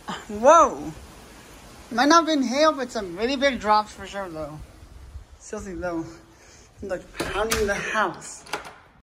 Whoa. Might not have been hail, but some really big drops for sure, though. Seriously, though. Look, pounding the house.